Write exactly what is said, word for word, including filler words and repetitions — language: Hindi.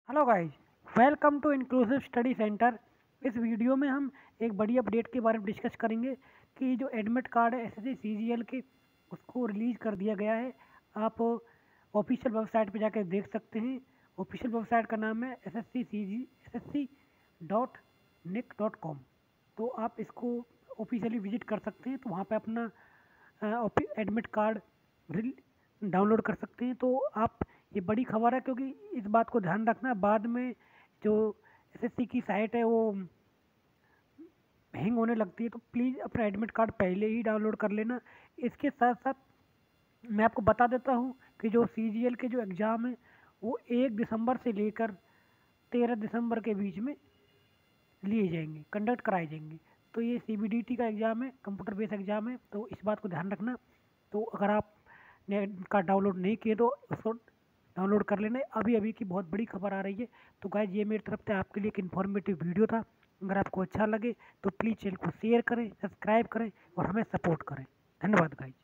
Hello guys, welcome to inclusive study centre. इस वीडियो में हम एक बड़ी अपडेट के बारे में डिस्कस करेंगे कि जो एडमिट कार्ड है एसएससी सीजीएल के उसको रिलीज़ कर दिया गया है। आप ऑफिशियल वेबसाइट पे जाकर देख सकते हैं। ऑफिशियल वेबसाइट का नाम है S S C C G S S C dot nic dot com. तो आप इसको ऑफिशियली विजिट कर सकते हैं। तो वहाँ पे अपना एडमिट कार्ड डाउनलोड कर सकते हैं। तो आप, ये बड़ी खबर है क्योंकि इस बात को ध्यान रखना, बाद में जो एसएससी की साइट है वो हैंग होने लगती है। तो प्लीज़ अपना एडमिट कार्ड पहले ही डाउनलोड कर लेना। इसके साथ साथ मैं आपको बता देता हूँ कि जो सीजीएल के जो एग्ज़ाम है वो एक दिसंबर से लेकर तेरह दिसंबर के बीच में लिए जाएंगे, कंडक्ट कराए जाएंगे। तो ये सीबीडीटी का एग्ज़ाम है, कंप्यूटर बेस्ड एग्ज़ाम है, तो इस बात को ध्यान रखना। तो अगर आप ने कार्ड डाउनलोड नहीं किए तो उसको डाउनलोड कर लेना। अभी अभी की बहुत बड़ी खबर आ रही है। तो गाइज, ये मेरी तरफ से आपके लिए एक इन्फॉर्मेटिव वीडियो था। अगर आपको अच्छा लगे तो प्लीज़ चैनल को शेयर करें, सब्सक्राइब करें और हमें सपोर्ट करें। धन्यवाद गाइज।